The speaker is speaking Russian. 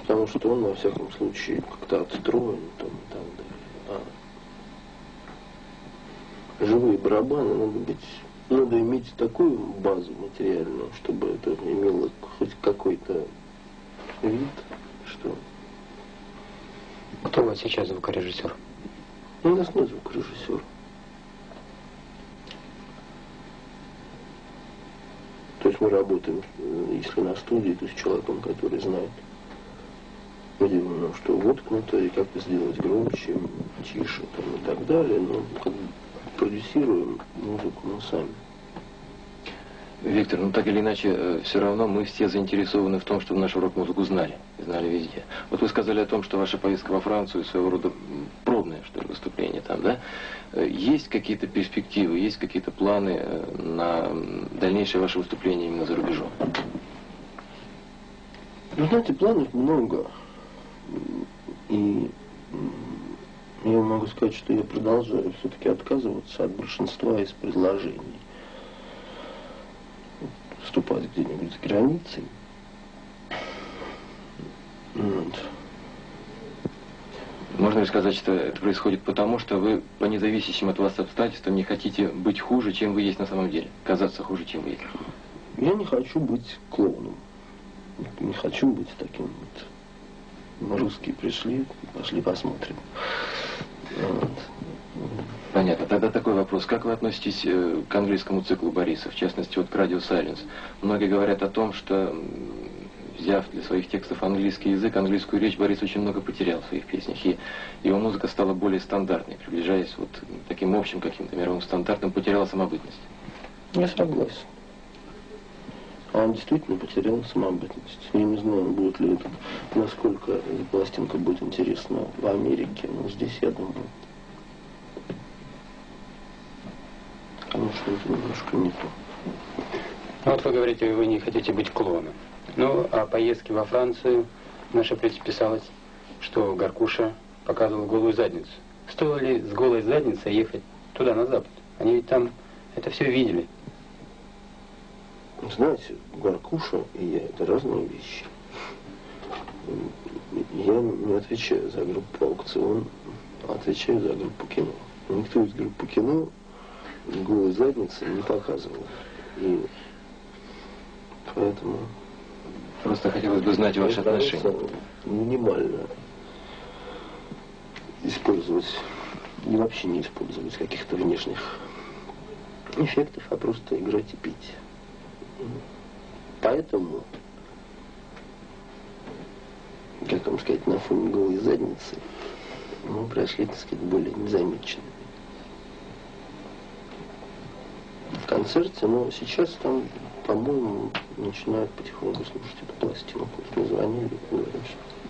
Потому что он, во всяком случае, как-то отстроен там, и так далее. А живые барабаны надо иметь такую базу материальную, чтобы это имело хоть какой-то вид, что... Кто у вас сейчас звукорежиссер? У нас нет звукорежиссера. То есть мы работаем, если на студии, то с человеком, который знает, где что воткнуто, и как это сделать громче, тише там, и так далее. Но как бы продюсируем музыку мы сами. Виктор, ну так или иначе, все равно мы все заинтересованы в том, чтобы нашу рок-музыку знали. И знали везде. Вот вы сказали о том, что ваша поездка во Францию своего рода пробное, что ли, выступление там, да? Есть какие-то перспективы, есть какие-то планы на дальнейшее ваше выступление именно за рубежом? Ну, знаете, планов много. И я могу сказать, что я продолжаю все-таки отказываться от большинства из предложений. Вступать где-нибудь за границей. Вот. Можно ли сказать, что это происходит потому, что вы по независящим от вас обстоятельствам не хотите быть хуже, чем вы есть на самом деле? Казаться хуже, чем вы есть? Я не хочу быть клоуном. Не хочу быть таким вот. Русские пришли, пошли посмотрим. Вот. Понятно. Тогда такой вопрос. Как вы относитесь к английскому циклу Бориса, в частности, вот к Radio Silence? Многие говорят о том, что, взяв для своих текстов английский язык, английскую речь, Борис очень много потерял в своих песнях. И его музыка стала более стандартной, приближаясь вот к таким общим каким-то мировым стандартам, потеряла самобытность. Я согласен. Он действительно потерял самобытность. Я не знаю, будет ли это, насколько эта пластинка будет интересна в Америке, но здесь, я думаю, конечно, это немножко не то. Ну, вот вы говорите, вы не хотите быть клоуном. Ну, а поездки во Францию, в нашей прессе писалось, что Гаркуша показывал голую задницу. Стоило ли с голой задницей ехать туда, на Запад? Они ведь там это все видели. Знаете, Гаркуша и я – это разные вещи. Я не отвечаю за группу «Аукцион», а отвечаю за группу «Кино». Никто из группы «Кино» голой задницы не показывал. И поэтому... Просто хотелось бы знать ваши отношения. Минимально использовать, и вообще не использовать каких-то внешних эффектов, а просто играть и петь. Поэтому, как вам сказать, на фоне голой задницы мы прошли, так сказать, более незамеченными. В концерте, но сейчас там, по-моему, начинают потихоньку слушать эту пластинку. Мы звонили и говорят, что